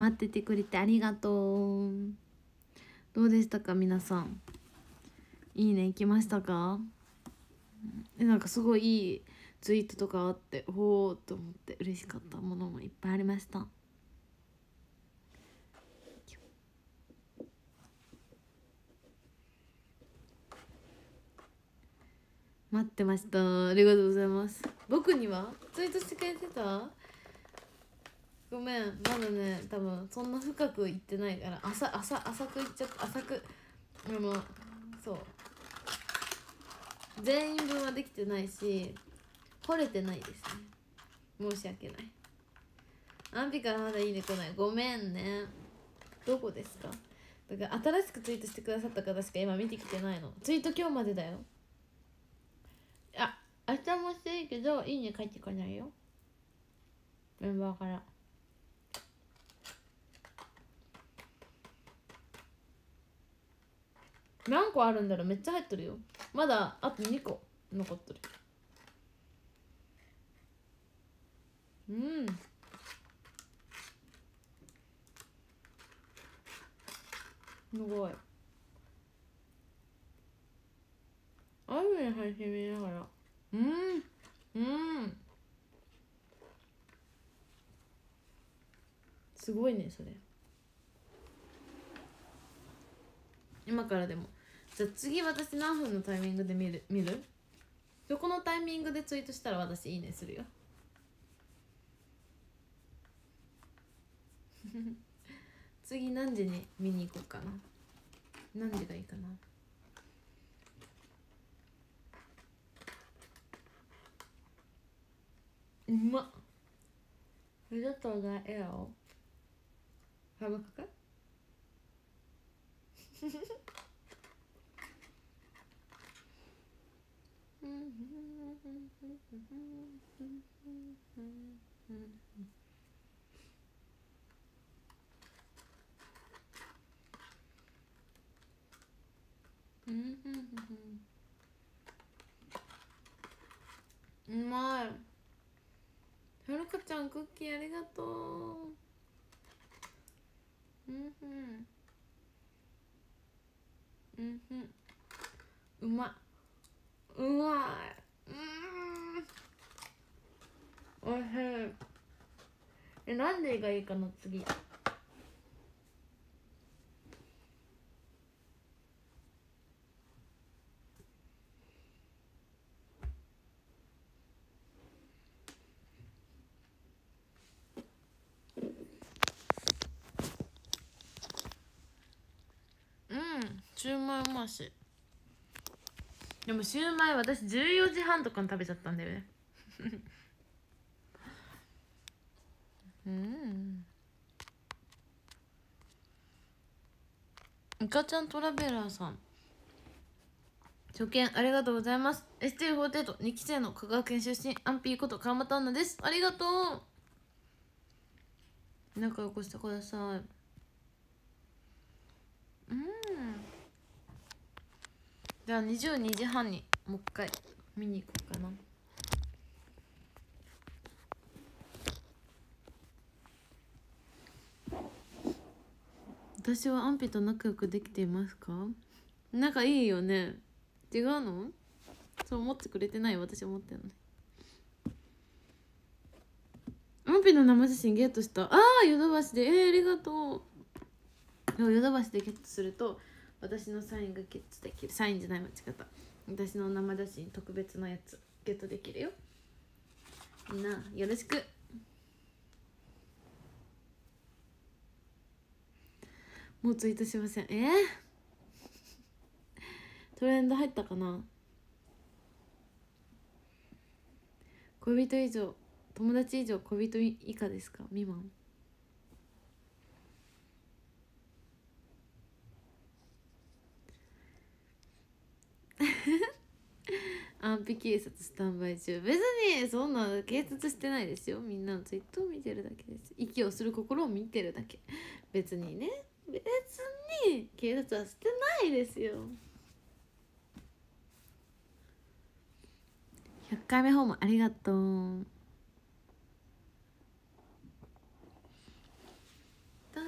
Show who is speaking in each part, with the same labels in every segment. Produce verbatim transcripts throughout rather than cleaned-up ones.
Speaker 1: 待っててくれてありがとう。どうでしたか皆さん。いいねいきましたか？えなんかすごいいいツイートとかあっておーっと思って嬉しかったものもいっぱいありました。待ってました。ありがとうございます。僕にはツイートしてくれてた？ごめんまだね多分そんな深く言ってないから浅浅浅く言っちゃった浅くあのそう全員分はできてないし掘れてないですね。申し訳ない。アンピからまだいいね来ない。ごめんね。どこですか？だから新しくツイートしてくださった方しか今見てきてないの。ツイート今日までだよ。あ、明日もしていいけどいいね返ってこないよメンバーから。何個あるんだろう。めっちゃ入ってるよ。まだあとにこ残ってる。うんすごい。あるね配信見ながら。うんうんすごいねそれ。今からでもじゃあ次私何分のタイミングで見る見るどこのタイミングでツイートしたら私いいねするよ次何時に見に行こうかな。何時がいいかな。うまっ。ありがとうございますよ。ハムカかうまい。はるかちゃんクッキーありがとう。うんうんうんうんうまいうまい。うんおいしい。えなんでがいいかな次。うんシューマイうまし。でもシューマイ私じゅうよじはんとかに食べちゃったんだよねうんいかちゃんトラベラーさん初見ありがとうございます。 エスティーフォーティーエイト にき生の香川県出身アンピーこと川又アンナです。ありがとう。仲良くしてください。うんじゃあにじゅうにじはんにもう一回見に行こうかな。私はアンピと仲良くできていますか？仲いいよね。違うの？そう思ってくれてない。私思ってるのね。アンピの生写真ゲットした。ああヨドバシでえー、ありがとう。ヨドバシでゲットすると私のサインがゲットできる。サインじゃない間違った。私の生写真特別なやつゲットできるよ。みんなよろしく。もうツイートしません。えー、トレンド入ったかな。恋人以上友達以上恋人以下ですか？未満安否警察スタンバイ中。別にそんな警察してないですよ。みんなのツイートを見てるだけです。息をする心を見てるだけ。別にね別に警察はしてないですよ。ひゃっかいめ訪問ありがとう。だ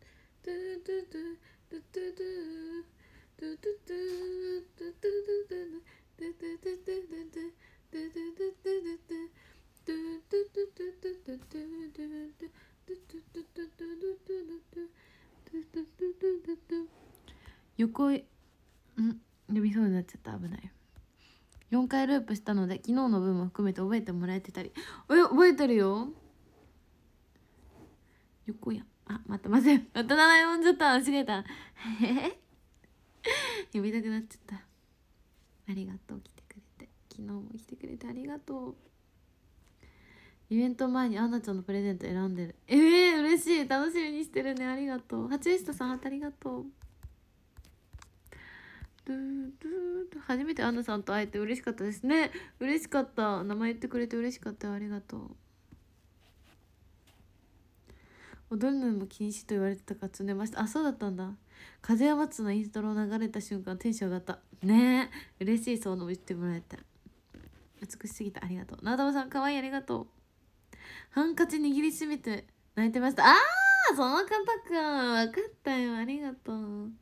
Speaker 1: 横いん呼びそうになっちゃった。危ない。よんかいループしたので昨日の分も含めて覚えてもらえてたり。え、覚えてるよ。横やん。あ、待って待ってまた名前呼んじゃった。間違えた呼びたくなっちゃった。ありがとう、来てくれて。昨日も来てくれてありがとう。イベント前にアンナちゃんのプレゼント選んでる。えー、嬉しい。楽しみにしてるね。ありがとう。はちエストさん、ありがとう。ドゥドゥ初めてアンナさんと会えて嬉しかったですね。嬉しかった。名前言ってくれて嬉しかった。ありがとう。踊るのも禁止と言われてたから積んでました。あ、そうだったんだ。風や松のインストロ流れた瞬間テンション上がったね。え嬉しい。そうの言ってもらえた。美しすぎた。ありがとう。なだまさんかわいい。ありがとう。ハンカチ握りしめて泣いてました。あー、その方か。分かったよ。ありがとう。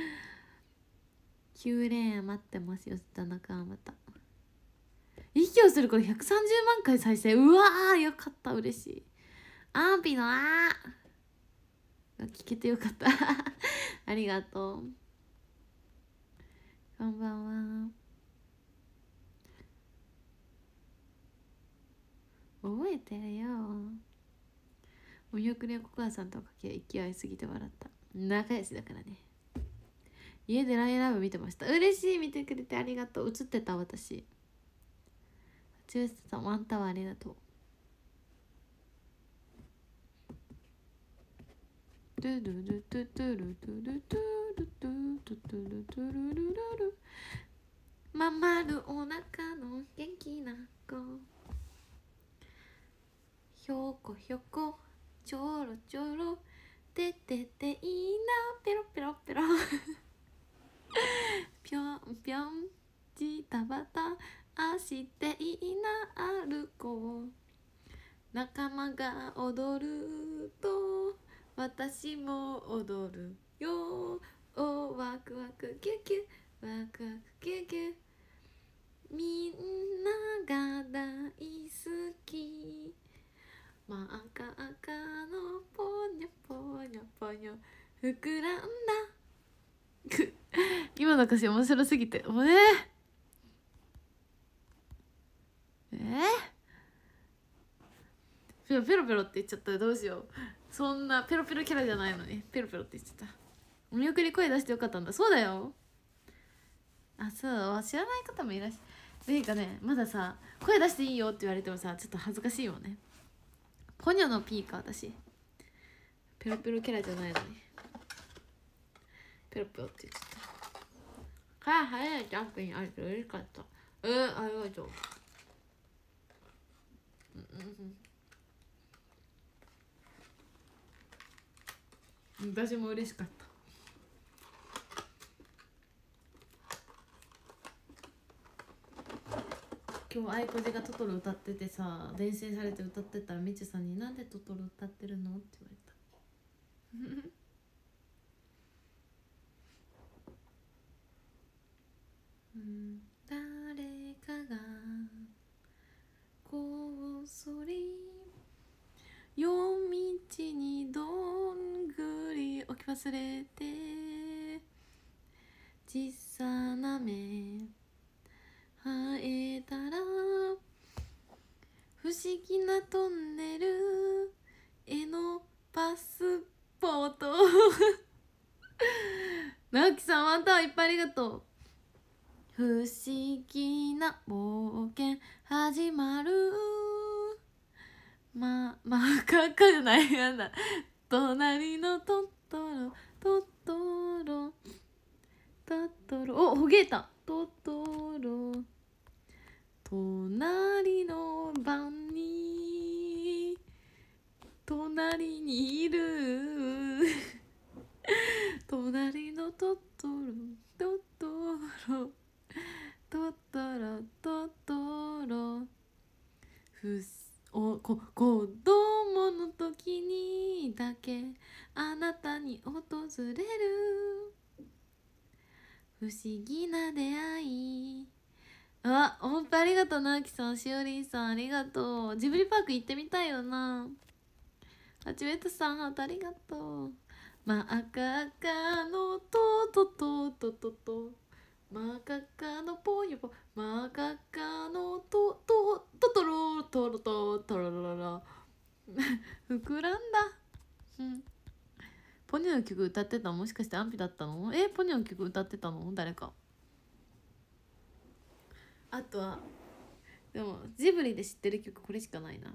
Speaker 1: きゅうレーン待ってますよ。田中はまた息をする頃ひゃくさんじゅうまんかい再生。うわー、よかった。嬉しい。アンピのあーが聞けてよかったありがとう。こんばんは。覚えてるよ。お見送りはココアさんとかけ息合いすぎて笑った。仲良しだからね。家でライライブ見てました。嬉しい。見てくれてありがとう。映ってた私。チュースさんワンタワーありがとう。ドゥドゥドゥドゥドゥドゥドゥドゥドゥドゥドゥドゥドゥドゥまんまるお腹の元気な子。ひょこひょこちょろちょろててていいなペロペロペロぴょんぴょんジタバタあしていいな歩こう。仲間が踊ると私も踊るよ。おワクワクキュキュワクワクキュキュ。みんなが大好き真っ赤赤のポニョポニョポニョ膨らんだ今の歌詞面白すぎておねえペロペロペロって言っちゃったらどうしよう。そんなペロペロキャラじゃないのにペロペロって言っちゃった。お見送り声出してよかったんだ。そうだよ。あ、そう知らない方もいらっしゃる。ていうかね、まださ声出していいよって言われてもさちょっと恥ずかしいもんね。ポニョのピーか私。ペロペロキャラじゃないのにペロペロって言っちゃった。はい早いジャンプにあると嬉しかった。えー、ありがとう。うんうんうん私も嬉しかった。今日アイコジがトトロ歌っててさ伝染されて歌ってたらみちさんになんでトトロ歌ってるのって言われたうん、誰かがこっそり夜道にどんぐり置き忘れて小さな芽生えたら不思議なトンネルへのパスポート直樹さんワンタンいっぱいありがとう。不思議な冒険始まるま、まかかじゃないなんだ隣のトトロトトロトトロおほげえたトトロ隣の番に隣にいる隣のトトロトトロトトロトトロふおこ子供の時にだけあなたに訪れる不思議な出会い。あ、ほんとありがとうなきさん、しおりんさんありがとう。ジブリパーク行ってみたいよな。はちめとさんハートありがとう。まあ赤赤のトトトトトトマカカのぽよぽマカカのトトトトロトロトトロロロロ膨らんだ。うんポニョの曲歌ってたのもしかしてアンピだったの？えポニョの曲歌ってたの誰か。あとはでもジブリで知ってる曲これしかないな。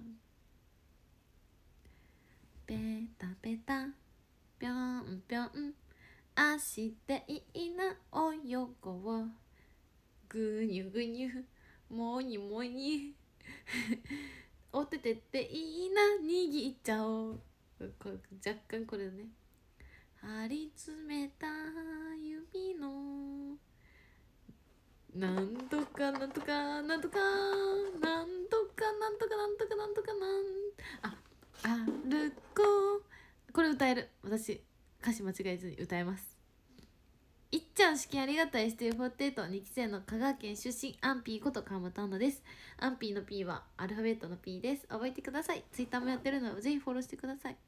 Speaker 1: ペタペタぴょんぴょんあしていいなおよこをぐにゅぐにゅもにもにおててっていいな握っちゃおう。こ若干これね張り詰めた指のなんとかなんとかなんとかなんとかなんとかなんとかなんとかなんあ歩こうこれ歌える私歌詞間違えずに歌えます。いっちゃん式ありがたい エスティーフォーティーエイト にき生の香川県出身アンピーこと川本アンナです。アンピーの P はアルファベットの P です。覚えてください。ツイッターもやってるのでぜひフォローしてください。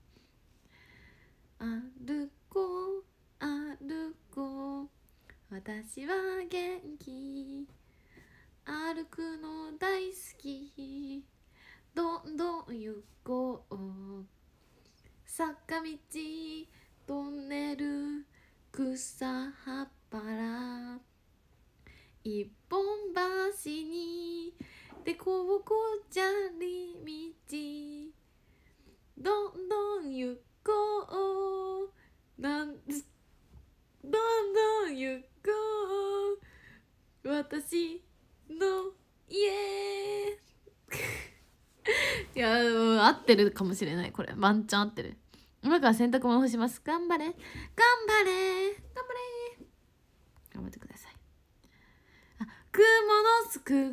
Speaker 1: 歩こう歩こう私は元気歩くの大好きどんどん行こう坂道トンネル草葉っぱら一本橋にでこぼこ砂利道どんどん行こうなんどんどん行こう私の家いや合ってるかもしれない。これワンチャン合ってる。今から洗濯物干します。頑張れ頑張れ頑張れ頑張ってください。あ雲の巣くぐ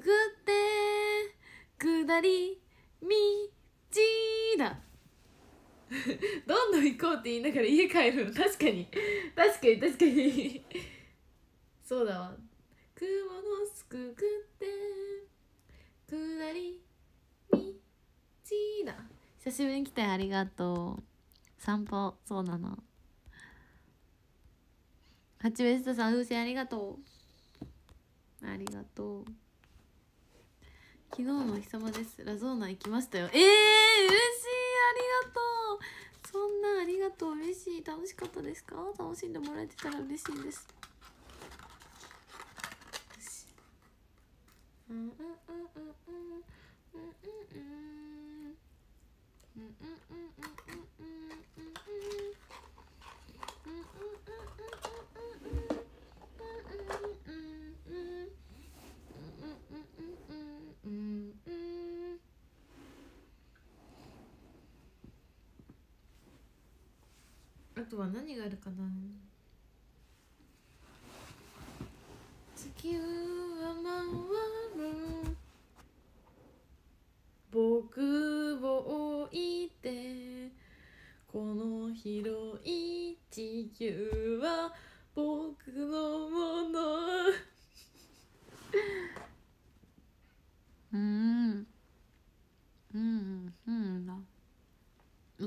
Speaker 1: って下り道だどんどん行こうって言いながら家帰るの確かに確かに確かにそうだわ。雲の巣くぐって下り道だ。久しぶりに来てありがとう。散歩そうなの。はちベストさん風船ありがとうありがとう。昨日のお日様です。ラゾーナ行きましたよ。えー、嬉しいありがとう。そんなありがとう嬉しい。楽しかったですか？楽しんでもらえてたら嬉しいです。うんうんうんうんうんうんうんうんうんうんうんあとは何があるかな。地球は回る僕を置いてこの広い地球は僕のもの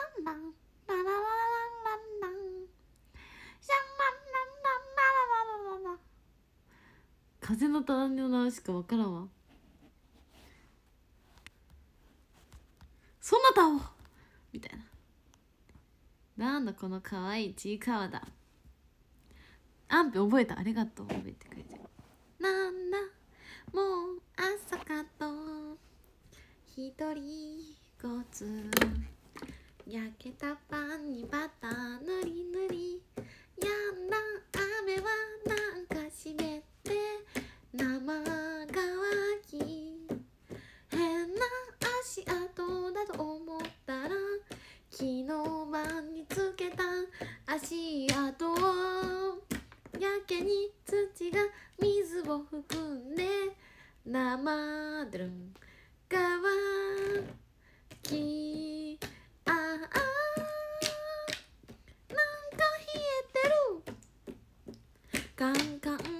Speaker 1: ランランラララランランランシャンランランランララララララ風の谷の名しかわからんわ。そんなだおみたいな。なんだこのかわいいちいかわだ。アンペ覚えた。ありがとう。覚えてくれて。なんだもう朝かとひとりごつ焼けたパンにバター塗り塗りやんだ雨はなんか湿って生乾き変な足跡だと思ったら昨日晩につけた足跡やけに土が水を含んでカンカンがあーなんか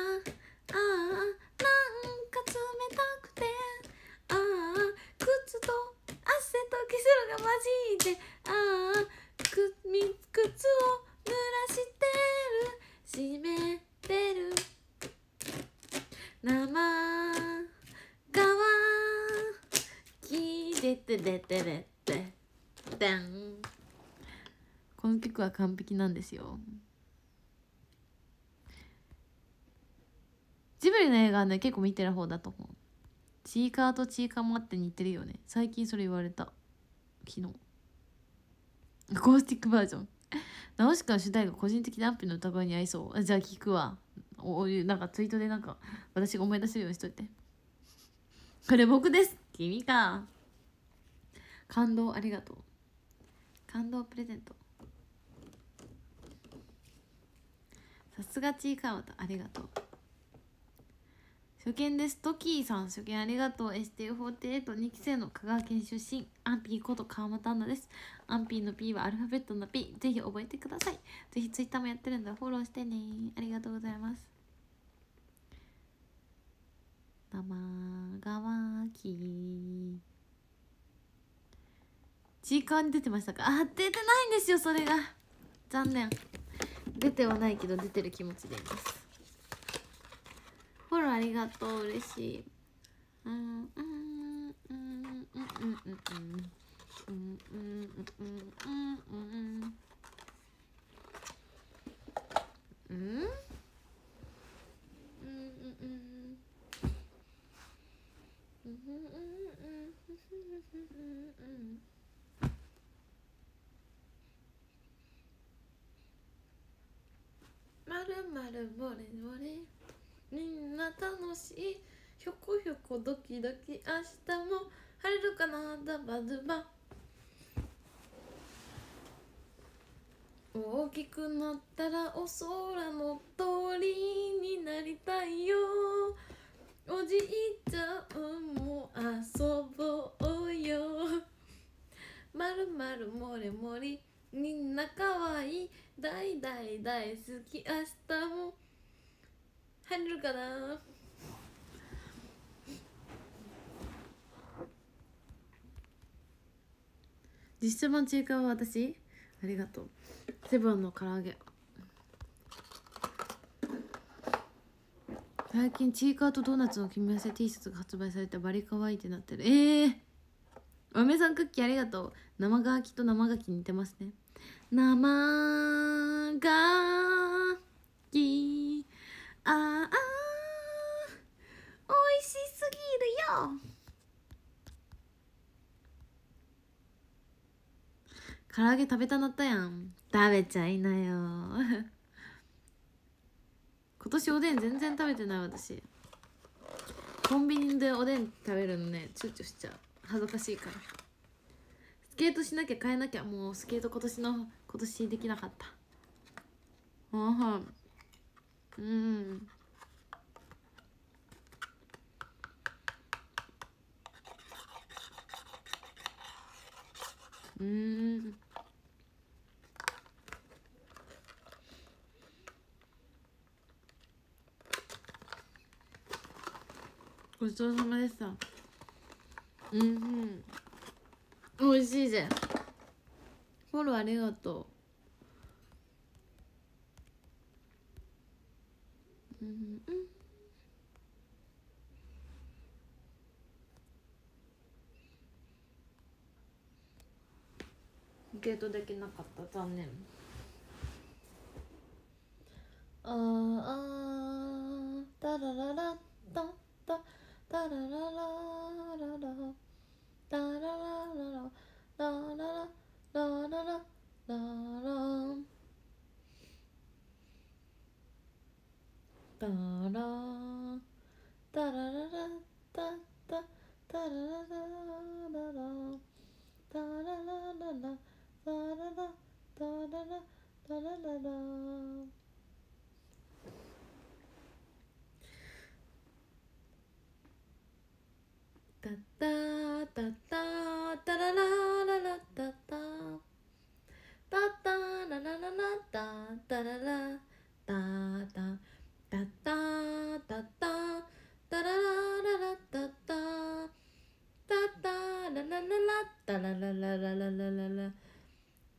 Speaker 1: 冷たくてあー靴と汗とキスが混じってあーくみ靴を濡らしてる湿ってる生側きでてでてでってでん。この曲は完璧なんですよ。ジブリの映画はね結構見てる方だと思う。チーカーとチーカーもあって似てるよね。最近それ言われた昨日。アコースティックバージョンナウシカの主題歌個人的にアンピの歌声に合いそう。じゃあ聞くわ。おおなんかツイートでなんか私が思い出せるようにしといて。これ僕です。君か。感動ありがとう。感動プレゼント。さすがチーカーワタありがとう。初見です。トキーさん初見ありがとう。 エスティーフォーティーエイトに 期生の香川県出身アンピーこと川又アンナです。アンピーの P はアルファベットの P。 ぜひ覚えてください。ぜひツイッターもやってるんでフォローしてね。ありがとうございます。生乾きチーカーに出てましたか。あ、出てないんですよ。それが残念。出てはないけど出てる気持ちでいます。フォローありがとう。嬉しい。うんうんうんうんうんうんうんうんうんうんうんうんまるまるぼれぼれみんな楽しいひょこひょこドキドキ明日も晴れるかなダバドバ大きくなったらお空の鳥になりたいよおじいちゃんも遊ぼうよまるまるもれもりみんなかわいい大大大好き明日も晴れるかな。実写版中華は私ありがとう。セブンの唐揚げ最近チーカーとドーナツの組み合わせ T シャツが発売されてバリカワイってなってる。えー、お梅さんクッキーありがとう。生ガキと生ガキ似てますね。生ガキああおいしすぎるよ。唐揚げ食べたなったやん。食べちゃいなよ今年おでん全然食べてない私。コンビニでおでん食べるのね躊躇しちゃう。恥ずかしいから。スケートしなきゃ変えなきゃ。もうスケート今年の今年できなかった。うんうんうんごちそうさまでした。うんうん美味しいぜ。フォローありがとう。うんうんゲートできなかった残念。あーあータラララッタッタタラララララタララララララララララララタラタラララタッタタラララララタララララタララタララタラララタタタタタララララタタタタララララタタララタタ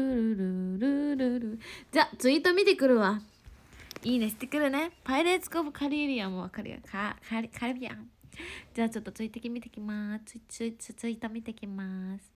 Speaker 1: ルルルルル。じゃあツイート見てくるわ。いいねしてくるね。パイレーツコブカリビアンもわかるよ。カカリカリビアン。じゃあちょっとツイート見てきます。ツイツイツイート見てきます。